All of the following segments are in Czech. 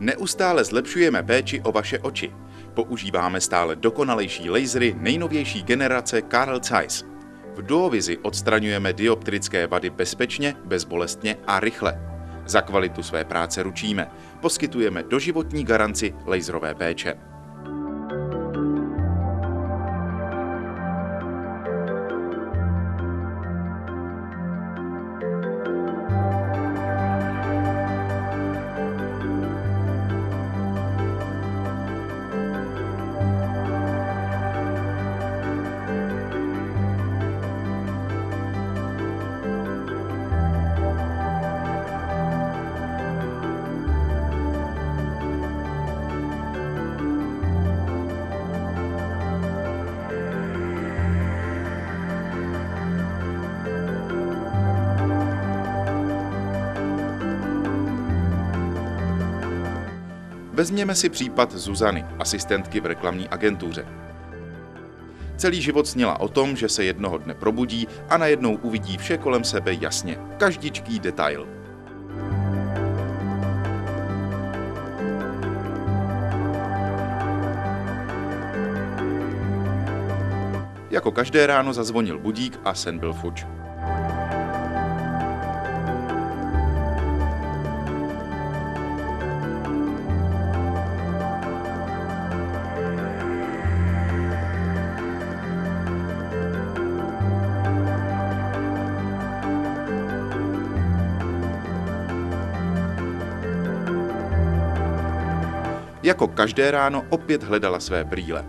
Neustále zlepšujeme péči o vaše oči. Používáme stále dokonalejší lasery nejnovější generace Carl Zeiss. V Duovizi odstraňujeme dioptrické vady bezpečně, bezbolestně a rychle. Za kvalitu své práce ručíme. Poskytujeme doživotní garanci laserové péče. Vezměme si případ Zuzany, asistentky v reklamní agentuře. Celý život snila o tom, že se jednoho dne probudí a najednou uvidí vše kolem sebe jasně, každičký detail. Jako každé ráno zazvonil budík a sen byl fuč. Jako každé ráno opět hledala své brýle.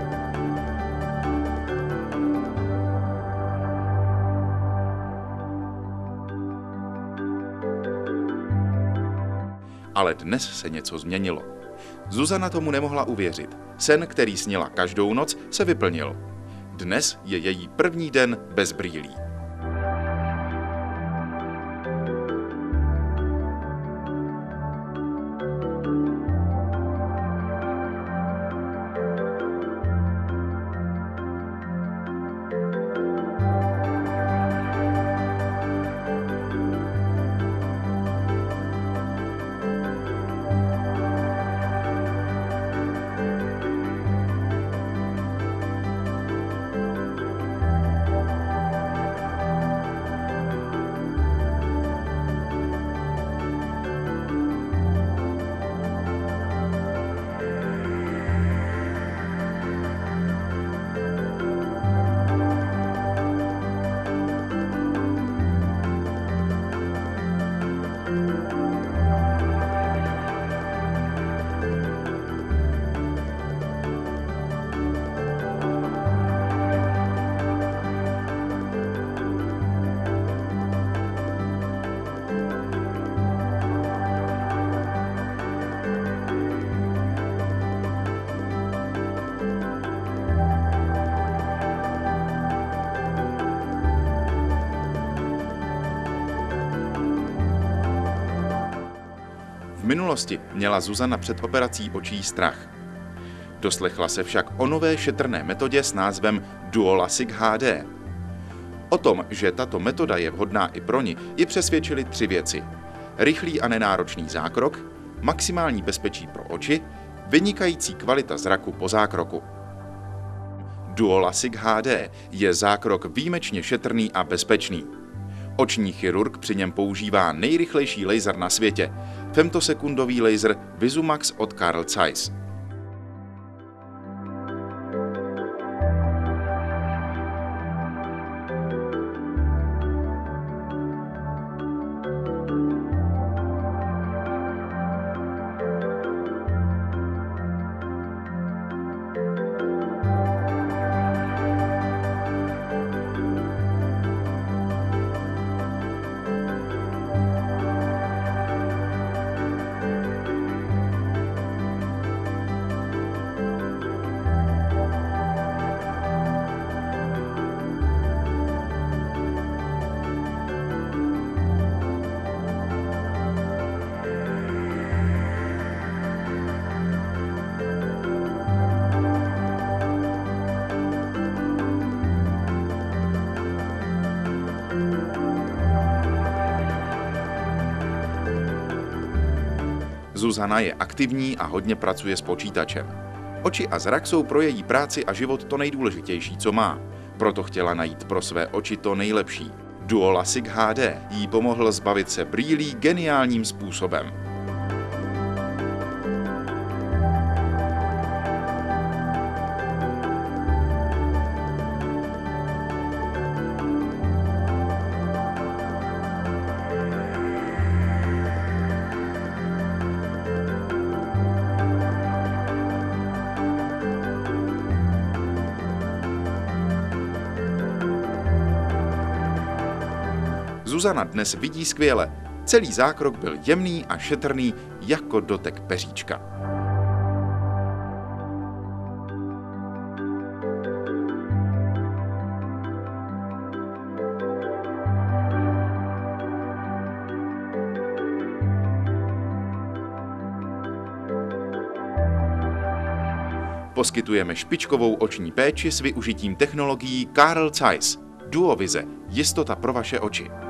Ale dnes se něco změnilo. Zuzana tomu nemohla uvěřit. Sen, který snila každou noc, se vyplnil. Dnes je její první den bez brýlí. V minulosti měla Zuzana před operací očí strach. Doslechla se však o nové šetrné metodě s názvem Duolasik HD. O tom, že tato metoda je vhodná i pro ni, ji přesvědčily 3 věci. Rychlý a nenáročný zákrok, maximální bezpečí pro oči, vynikající kvalita zraku po zákroku. Duolasik HD je zákrok výjimečně šetrný a bezpečný. Oční chirurg při něm používá nejrychlejší laser na světě, femtosekundový laser Vizumax od Carl Zeiss. Zuzana je aktivní a hodně pracuje s počítačem. Oči a zrak jsou pro její práci a život to nejdůležitější, co má. Proto chtěla najít pro své oči to nejlepší. Duolasic HD jí pomohl zbavit se brýlí geniálním způsobem. Zuzana dnes vidí skvěle. Celý zákrok byl jemný a šetrný jako dotek peříčka. Poskytujeme špičkovou oční péči s využitím technologií Carl Zeiss. Duovize. Jistota pro vaše oči.